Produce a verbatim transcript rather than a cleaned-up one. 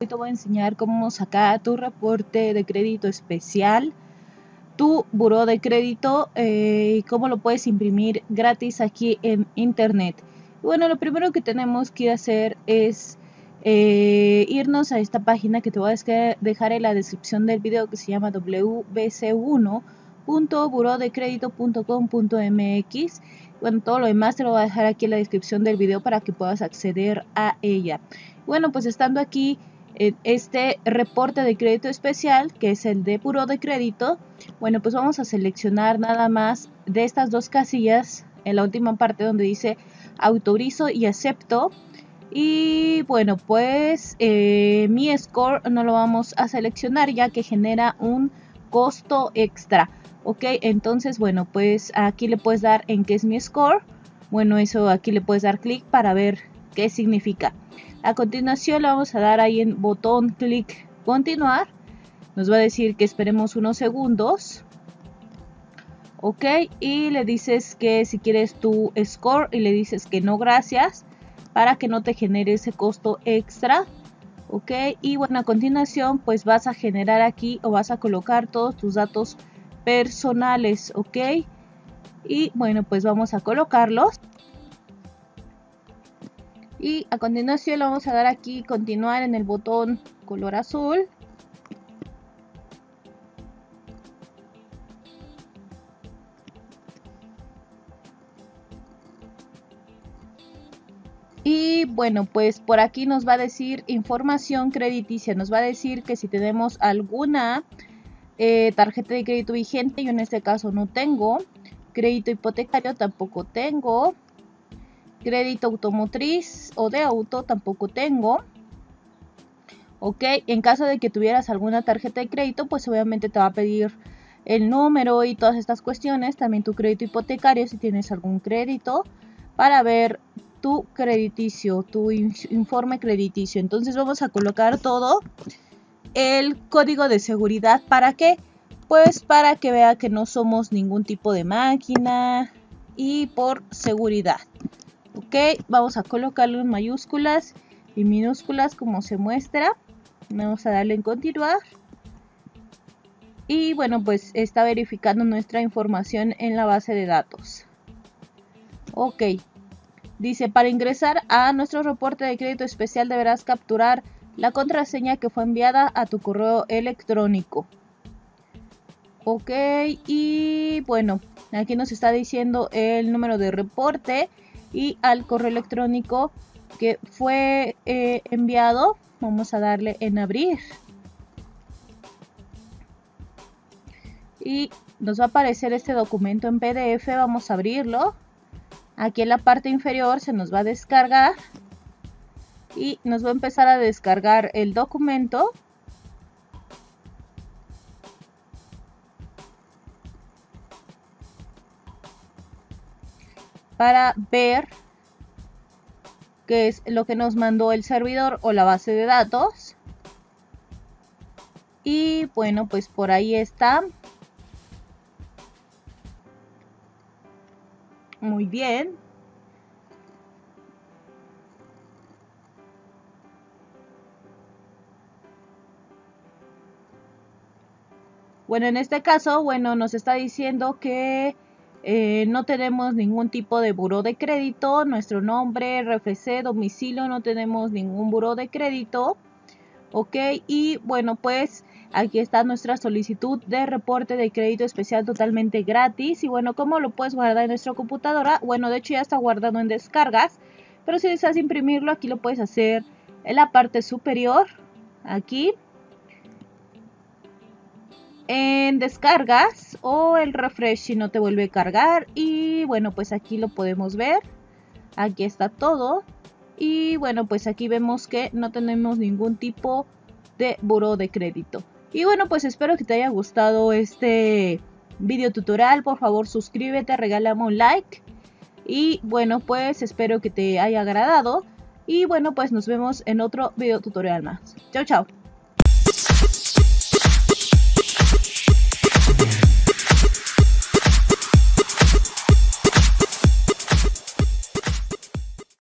Te voy a enseñar cómo sacar tu reporte de crédito especial, tu buró de crédito eh, y cómo lo puedes imprimir gratis aquí en internet. Bueno, lo primero que tenemos que hacer es eh, irnos a esta página que te voy a dejar en la descripción del video, que se llama w b c uno punto buró de crédito punto com punto m x. Bueno, todo lo demás te lo voy a dejar aquí en la descripción del video para que puedas acceder a ella. Bueno, pues estando aquí en este reporte de crédito especial, que es el de buró de crédito, bueno, pues vamos a seleccionar nada más de estas dos casillas en la última parte donde dice autorizo y acepto. Y bueno, pues eh, mi score no lo vamos a seleccionar ya que genera un costo extra. Ok, entonces bueno, pues aquí le puedes dar en qué es mi score. Bueno, eso aquí le puedes dar clic para ver qué significa. A continuación le vamos a dar ahí en botón clic continuar. Nos va a decir que esperemos unos segundos. Ok, y le dices que si quieres tu score y le dices que no, gracias, para que no te genere ese costo extra. Ok, y bueno, a continuación pues vas a generar aquí o vas a colocar todos tus datos personales. Ok, y bueno, pues vamos a colocarlos. Y a continuación le vamos a dar aquí continuar en el botón color azul. Y bueno, pues por aquí nos va a decir información crediticia. Nos va a decir que si tenemos alguna eh, tarjeta de crédito vigente, yo en este caso no tengo. Crédito hipotecario tampoco tengo. Crédito automotriz o de auto tampoco tengo. Ok, en caso de que tuvieras alguna tarjeta de crédito, pues obviamente te va a pedir el número y todas estas cuestiones. También tu crédito hipotecario si tienes algún crédito, para ver tu crediticio, tu informe crediticio. Entonces vamos a colocar todo el código de seguridad. ¿Para qué? Pues para que vea que no somos ningún tipo de máquina y por seguridad. Ok, vamos a colocarlo en mayúsculas y minúsculas como se muestra. Vamos a darle en continuar. Y bueno, pues está verificando nuestra información en la base de datos. Ok. Dice, para ingresar a nuestro reporte de crédito especial deberás capturar la contraseña que fue enviada a tu correo electrónico. Ok, y bueno, aquí nos está diciendo el número de reporte y al correo electrónico que fue eh, enviado. Vamos a darle en abrir. Y nos va a aparecer este documento en P D F. Vamos a abrirlo. Aquí en la parte inferior se nos va a descargar y nos va a empezar a descargar el documento. Para ver qué es lo que nos mandó el servidor o la base de datos. Y bueno, pues por ahí está. Muy bien. Bueno, en este caso, bueno, nos está diciendo que eh, no tenemos ningún tipo de buró de crédito. Nuestro nombre, R F C, domicilio, no tenemos ningún buró de crédito. Ok, y bueno, pues aquí está nuestra solicitud de reporte de crédito especial totalmente gratis. Y bueno, ¿cómo lo puedes guardar en nuestra computadora? Bueno, de hecho ya está guardado en descargas, pero si deseas imprimirlo, aquí lo puedes hacer en la parte superior, aquí en descargas, o el refresh si no te vuelve a cargar. Y bueno, pues aquí lo podemos ver. Aquí está todo. Y bueno, pues aquí vemos que no tenemos ningún tipo de buró de crédito. Y bueno, pues espero que te haya gustado este video tutorial. Por favor, suscríbete, regálame un like. Y bueno, pues espero que te haya agradado. Y bueno, pues nos vemos en otro video tutorial más. Chao, chao.